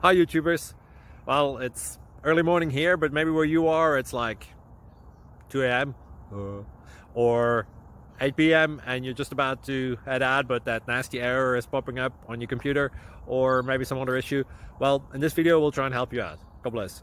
Hi YouTubers. Well, it's early morning here, but maybe where you are it's like 2 a.m. or 8 p.m. and you're just about to head out, but that nasty error is popping up on your computer, or maybe some other issue. Well, in this video we'll try and help you out. God bless.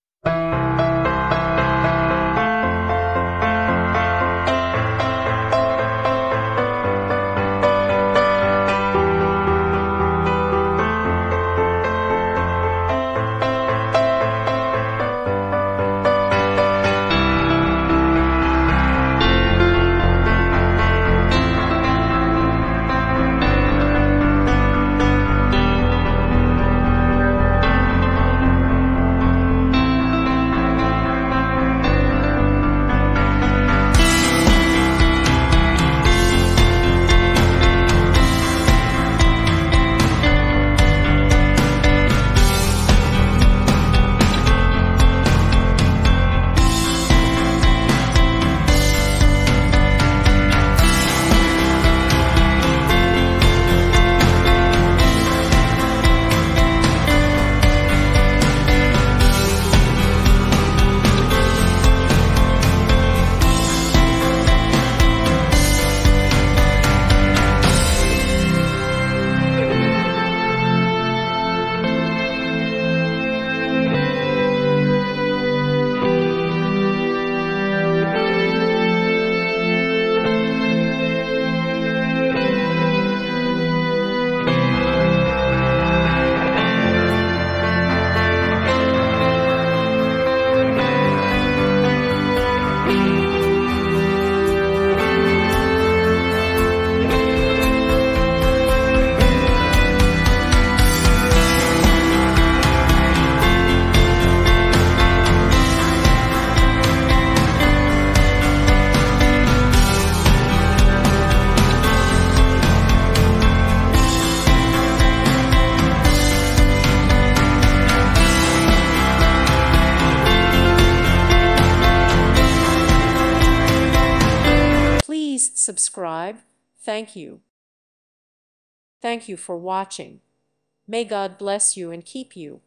Please subscribe. Thank you. Thank you for watching. May God bless you and keep you.